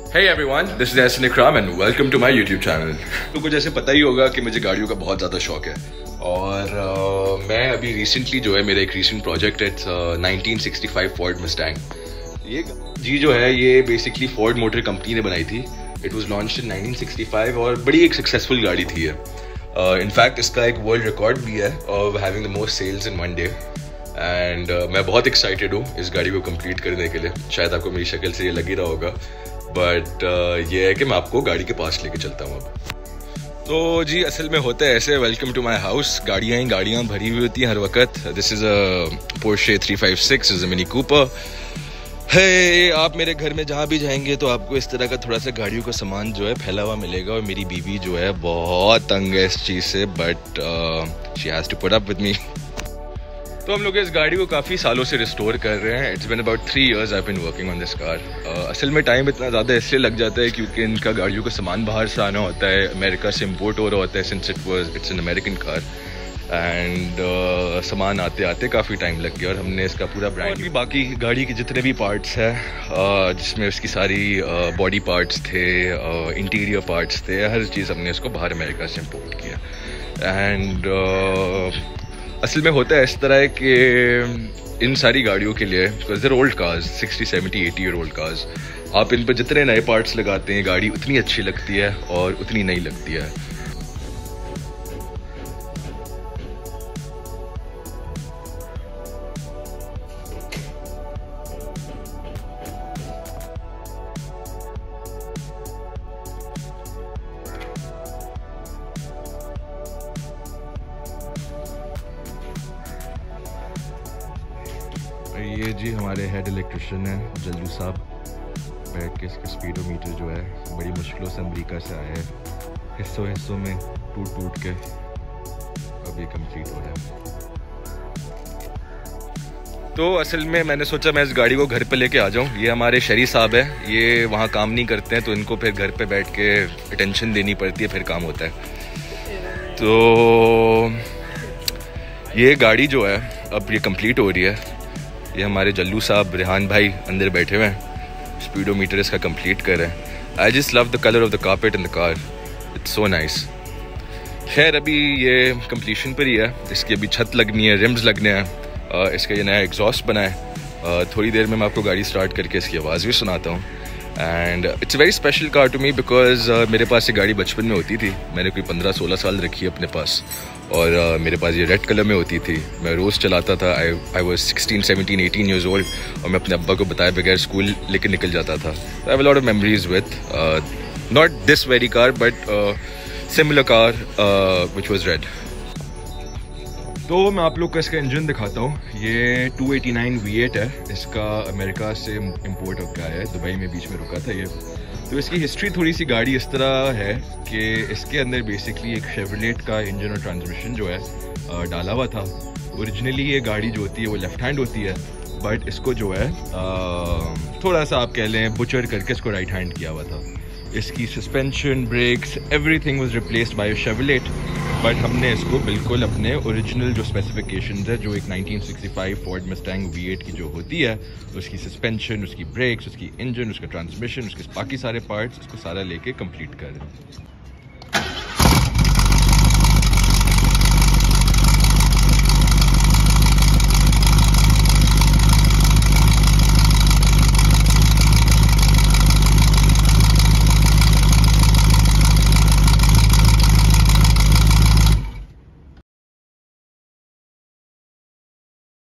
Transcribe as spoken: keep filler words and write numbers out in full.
Hey everyone, this is Yasin Ikram and welcome to my YouTube channel. तो कुछ जैसे पता ही होगा कि मुझे गाड़ियों का बहुत ज़्यादा शौक है और uh, मैं अभी रिसेंटली जो है मेरा एक रिसेंट प्रोजेक्ट है nineteen sixty five Ford Mustang. ये जी जो है ये बेसिकली फोर्ड मोटर कंपनी ने बनाई थी। It was launched in nineteen sixty five और बड़ी एक सक्सेसफुल गाड़ी थी ये। इनफैक्ट uh, इसका एक वर्ल्ड रिकॉर्ड भी है of having the most sales in one day and मैं बहुत एक्साइटेड हूँ इस गाड़ी को कंप्लीट करने के लिए। शायद आपको मेरी शक्ल से ये लग ही रहा होगा, बट uh, ये है कि मैं आपको गाड़ी के पास लेके चलता हूँ अब। तो जी असल में होता है ऐसे, वेलकम टू माय हाउस। गाड़ियाँ ही गाड़ियाँ भरी हुई होती हैं हर वक्त। This is a Porsche three five six, is a Mini Cooper है। आप मेरे घर में जहाँ भी जाएंगे तो आपको इस तरह का थोड़ा सा गाड़ियों का सामान जो है फैला हुआ मिलेगा और मेरी बीवी जो है बहुत तंग है इस चीज़ से, but she has to put up with me. तो हम लोग इस गाड़ी को काफ़ी सालों से रिस्टोर कर रहे हैं। It's been about three years I been working on this car. असल में टाइम इतना ज़्यादा इसलिए लग जाता है क्योंकि इनका गाड़ियों का सामान बाहर से आना होता है, अमेरिका से इम्पोर्ट हो रहा होता है since it was it's an American car and सामान आते आते काफ़ी टाइम लग गया और हमने इसका पूरा ब्रांड भी बाकी गाड़ी के जितने भी पार्ट्स हैं uh, जिसमें उसकी सारी बॉडी uh, पार्ट्स थे, इंटीरियर uh, पार्ट्स थे, हर चीज़ हमने इसको बाहर अमेरिका से इम्पोर्ट किया। एंड uh, असल में होता है इस तरह है कि इन सारी गाड़ियों के लिए because they're old cars, sixty seventy eighty year old cars, आप इन पर जितने नए पार्ट्स लगाते हैं गाड़ी उतनी अच्छी लगती है और उतनी नई लगती है। ये जी हमारे हेड इलेक्ट्रिशियन है जल्लू साहब, बैठ के इसका स्पीडोमीटर जो है बड़ी मुश्किलों से अमेरिका से आया है, हिस्सों हिस्सों में टूट टूट के अब ये कंप्लीट हो रहा है। तो असल में मैंने सोचा मैं इस गाड़ी को घर पे लेके आ जाऊं। ये हमारे शरी साहब है, ये वहाँ काम नहीं करते हैं तो इनको फिर घर पे बैठ के अटेंशन देनी पड़ती है, फिर काम होता है। तो ये गाड़ी जो है अब ये कंप्लीट हो रही है। ये हमारे जल्लू साहब रेहान भाई अंदर बैठे हुए हैं, स्पीडोमीटर इसका कंप्लीट कर रहे हैं। I just love the colour of the carpet in the car, it's so nice. खैर अभी ये कंप्लीशन पर ही है, इसकी अभी छत लगनी है, रिम्स लगने हैं, इसका ये नया एग्जॉस्ट बना है। थोड़ी देर में मैं आपको गाड़ी स्टार्ट करके इसकी आवाज़ भी सुनाता हूँ। And it's very special car to me because मेरे पास ये गाड़ी बचपन में होती थी, मैंने कोई पंद्रह सोलह साल रखी है अपने पास और uh, मेरे पास ये रेड कलर में होती थी। मैं रोज़ चलाता था। I I was sixteen seventeen eighteen years old और मैं अपने अब्बा को बताए बगैर स्कूल लेकर निकल जाता था। I have a lot of memories with not this very car but similar car which was red. तो मैं आप लोग को इसका इंजन दिखाता हूँ। ये two eighty nine V eight है, इसका अमेरिका से इम्पोर्ट होकर आया है, दुबई में बीच में रुका था ये। तो इसकी हिस्ट्री थोड़ी सी गाड़ी इस तरह है कि इसके अंदर बेसिकली एक शेवरलेट का इंजन और ट्रांसमिशन जो है डाला हुआ था। ओरिजिनली ये गाड़ी जो होती है वो लेफ्ट हैंड होती है, बट इसको जो है थोड़ा सा आप कह लें बुचर करके इसको राइट हैंड किया हुआ था। इसकी suspension, brakes, everything was replaced by Chevrolet, but हमने इसको बिल्कुल अपने ओरिजिनल जो स्पेसिफिकेशंस है जो एक nineteen sixty five Ford Mustang V eight की जो होती है, उसकी सस्पेंशन, उसकी ब्रेक्स, उसकी इंजन, उसका ट्रांसमिशन, उसके बाकी सारे पार्ट्स, उसको सारा लेके कंप्लीट कर रहे हैं।